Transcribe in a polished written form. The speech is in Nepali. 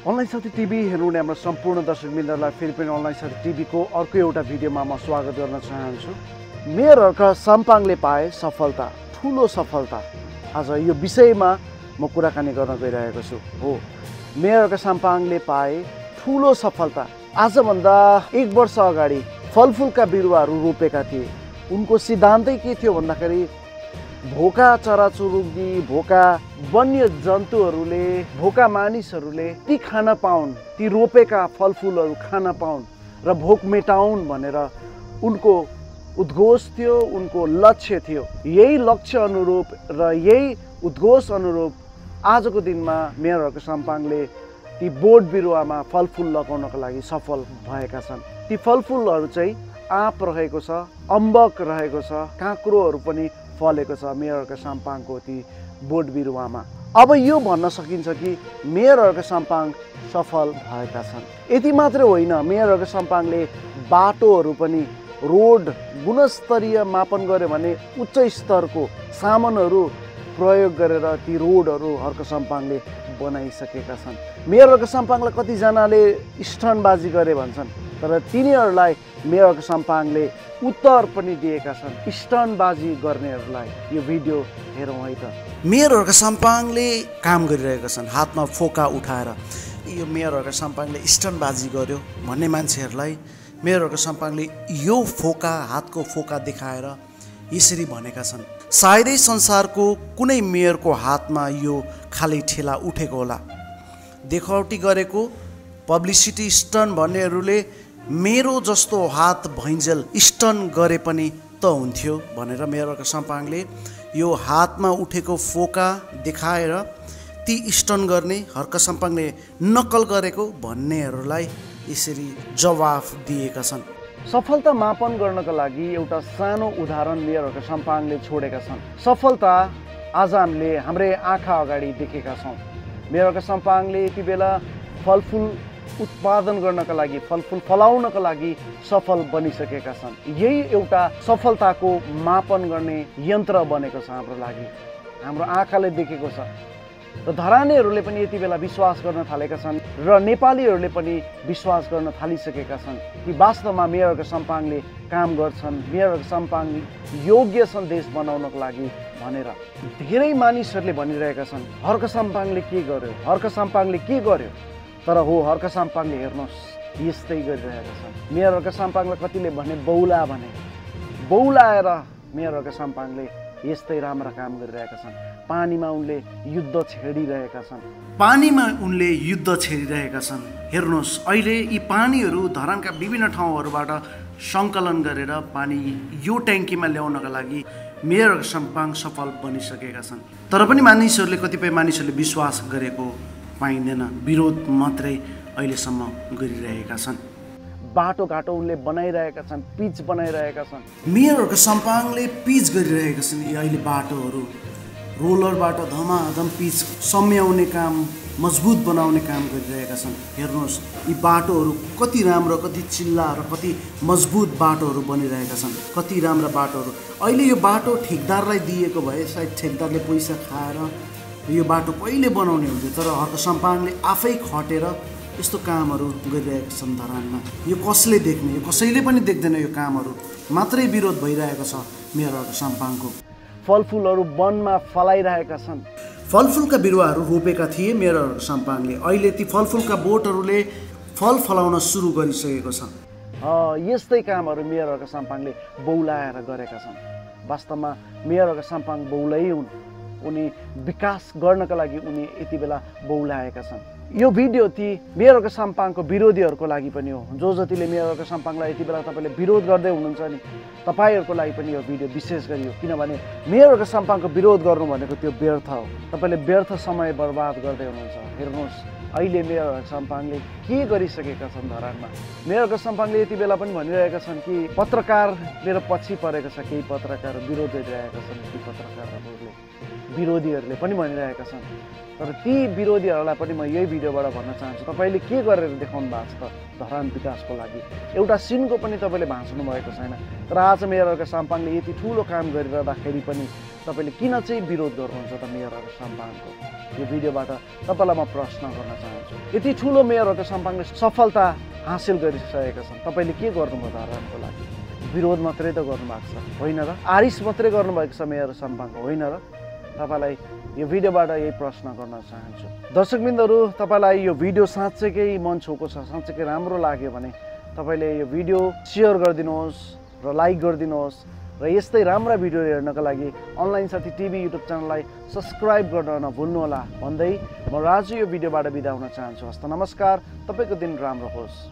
अनलाइन साथी टिभी हेर्नुहुने हाम्रो सम्पूर्ण दर्शकवृन्दलाई फेरि पनि अनलाइन साथी टिभीको अर्को एउटा भिडियोमा म स्वागत गर्न चाहन्छु। मेयरहरुका साम्पाङले पाए सफलता, ठुलो सफलता। आज यो विषयमा म कुराकानी गर्न गइरहेको छु। हो, मेयरहरुका साम्पाङले पाए ठुलो सफलता। आजभन्दा 1 वर्ष अगाडि फलफुलका बिरुवाहरू रोपेका थिए। उनको सिद्धान्तै के थियो भन्दाखेरि भोका चराचुरुङ्गी, भोका वन्य जन्तुहरूले, भोका मानिसहरूले ती खान पाउन्, ती रोपेका फलफुलहरू खान पाउन् र भोक मेटाउन् भनेर उनको उद्घोष थियो, उनको लक्ष्य थियो। यही लक्ष्य अनुरूप र यही उद्घोष अनुरूप आजको दिनमा मेयरहरुका साम्पाङले ती बोट बिरुवामा फलफुल लगाउनका लागि सफल भएका छन्। ती फलफुलहरू चाहिँ आँप रहेको छ, अम्बक रहेको छ, काँक्रोहरू पनि फलेको छ मेयरहरुका साम्पाङको ती बोट बिरुवामा। अब यो भन्न सकिन्छ कि मेयरहरुका साम्पाङ सफल भएका छन्। यति मात्रै होइन, मेयरहरुका साम्पाङले बाटोहरू पनि रोड गुणस्तरीय मापन गर्यो भने उच्च स्तरको सामानहरू प्रयोग गरेर ती रोडहरू हर्का साम्पाङले बनाइसकेका छन्। मेयरहरुका साम्पाङलाई कतिजनाले स्टन्टबाजी गरे भन्छन्, तर तिनीहरूलाई मेयरहरुका साम्पाङले उत्तर पनि दिएका छन् स्टन्टबाजी गर्नेहरूलाई। यो भिडियो हेरौँ है त। मेयरहरुका साम्पाङले काम गरिरहेका छन् हातमा फोका उठाएर। यो मेयरहरुका साम्पाङले स्टन्टबाजी गर्यो भन्ने मान्छेहरूलाई मेयरहरुका साम्पाङले यो फोका, हातको फोका देखाएर यसरी भनेका छन्, सायदै संसारको कुनै मेयरको हातमा यो खाली ठेला उठेको होला। देखावटी गरेको पब्लिसिटी स्टन्ट भन्नेहरूले मेरो जस्तो हात भैन्जेल स्टन्ट गरे पनि त हुन्थ्यो भनेर मेयरहरुका साम्पाङले यो हातमा उठेको फोका देखाएर ती स्टन्ट गर्ने, हर्का साम्पाङले नक्कल गरेको भन्नेहरूलाई यसरी जवाफ दिएका छन्। सफलता मापन गर्नका लागि एउटा सानो उदाहरण मेयरहरुका साम्पाङले छोडेका छन्। सफलता आज हामीले हाम्रै आँखा अगाडि देखेका छौँ। मेयरहरुका साम्पाङले यति बेला फलफुल उत्पादन गर्नका लागि, फलफुल फलाउनका लागि सफल बनिसकेका छन्। यही एउटा सफलताको मापन गर्ने यन्त्र बनेको छ हाम्रो लागि, हाम्रो आँखाले देखेको छ। र धरानीहरूले पनि यति बेला विश्वास गर्न थालेका छन् र नेपालीहरूले पनि विश्वास गर्न थालिसकेका छन् कि वास्तवमा मेयरहरुका साम्पाङले काम गर्छन्, मेयरहरुका साम्पाङ योग्य छन् देश बनाउनको लागि भनेर। धेरै मानिसहरूले भनिरहेका छन् हर्का साम्पाङले के गर्यो, हर्का साम्पाङले के गर्यो। तर हो, हर्का साम्पाङले हेर्नुहोस् यस्तै गरिरहेका छन्। मेयरहरुका साम्पाङलाई कतिले भने बौला भने, बौलाएर मेयरहरुका साम्पाङले यस्तै राम्रा काम गरिरहेका छन्। पानीमा उनले युद्ध छेडिरहेका छन्, पानीमा उनले युद्ध छेडिरहेका छन्। हेर्नुहोस्, अहिले यी पानीहरू धरानका विभिन्न ठाउँहरूबाट सङ्कलन गरेर पानी यो ट्याङ्कीमा ल्याउनका लागि मेयरहरुका साम्पाङ सफल बनिसकेका छन्। तर पनि मानिसहरूले, कतिपय मानिसहरूले विश्वास गरेको पाइँदैन, विरोध मात्रै अहिलेसम्म गरिरहेका छन्। बाटोघाटो उनले बनाइरहेका छन्, पिच बनाइरहेका छन्। मेयरहरुका साम्पाङले पिच गरिरहेका छन्। अहिले बाटोहरू रोलरबाट धमाधम पिच सम्याउने काम, मजबुत बनाउने काम गरिरहेका छन्। हेर्नुहोस्, यी बाटोहरू कति राम्रो, कति चिल्ला र कति मजबुत बाटोहरू बनिरहेका छन्। कति राम्रा बाटोहरू। अहिले यो बाटो ठेकदारलाई दिएको भए सायद ठेकदारले पैसा खाएर यो बाटो कहिले बनाउने हुन्थ्यो, तर हर्का साम्पाङले आफै खटेर यस्तो कामहरू गरिरहेका छन् धरानमा। यो कसले देख्ने, यो कसैले पनि देख्दैन। यो कामहरू मात्रै विरोध भइरहेको छ मेयरहरुका साम्पाङको। फलफुलहरू वनमा फलाइरहेका छन्। फलफुलका बिरुवाहरू रोपेका थिए मेयरहरुका साम्पाङले। अहिले ती फलफुलका बोटहरूले फल फलाउन सुरु गरिसकेको छ। यस्तै कामहरू मेयरहरुका साम्पाङले बौलाएर गरेका छन्। वास्तवमा मेयरहरुका साम्पाङ बौलै हुन्। उनी विकास गर्नका लागि उनी यति बेला बौलाएका छन्। यो भिडियो ती मेयरहरुका साम्पाङको विरोधीहरूको लागि पनि हो। जो जतिले मेयरहरुका साम्पाङलाई यति बेला तपाईँले विरोध गर्दै हुनुहुन्छ नि, तपाईँहरूको लागि पनि यो भिडियो विशेष गरी हो। किनभने मेयरहरुका साम्पाङको विरोध गर्नु भनेको त्यो व्यर्थ हो। तपाईँले व्यर्थ समय बर्बाद गर्दै हुनुहुन्छ। हेर्नुहोस्, अहिले मेयरहरुका साम्पाङले के गरिसकेका छन् धरानमा। मेयरहरुका साम्पाङले यति बेला पनि भनिरहेका छन् कि पत्रकार मेरो पछि परेको छ, केही पत्रकार विरोध गरिरहेका छन्। ती पत्रकारहरूले विरोधीहरूले पनि भनिरहेका छन्। तर ती विरोधीहरूलाई पनि म यही भिडियोबाट भन्न चाहन्छु, तपाईँले के गरेर देखाउनु भएको छ त धरान विकासको लागि? एउटा सिनको पनि तपाईँले भाँच्नु भएको छैन। तर आज मेयरका साम्पाङले यति ठुलो काम गरिरहँदाखेरि पनि तपाईँले किन चाहिँ विरोध गर्नुहुन्छ त मेयरका साम्पाङको? यो भिडियोबाट तपाईँलाई म प्रश्न गर्न चाहन्छु। यति ठुलो मेयरका साम्पाङले सफलता हासिल गरिसकेका छन्, तपाईँले के गर्नुभयो धरानको लागि? विरोध मात्रै त गर्नुभएको छ, होइन र? आरिस मात्रै गर्नुभएको छ मेयर साम्पाङको, होइन र? तपाईँलाई यो भिडियोबाट यही प्रश्न गर्न चाहन्छु। दर्शकबिन्दहरू, तपाईँलाई यो भिडियो साँच्चैकै मन छोएको छ, साँच्चैकै राम्रो लाग्यो भने तपाईँले यो भिडियो सेयर गरिदिनुहोस् र लाइक गरिदिनुहोस् र यस्तै राम्रा भिडियो हेर्नका लागि अनलाइन साथी टिभी युट्युब च्यानललाई सब्सक्राइब गर्न नभुल्नुहोला भन्दै म राजु यो भिडियोबाट बिदा हुन चाहन्छु। हस्त नमस्कार, तपाईँको दिन राम्रो होस्।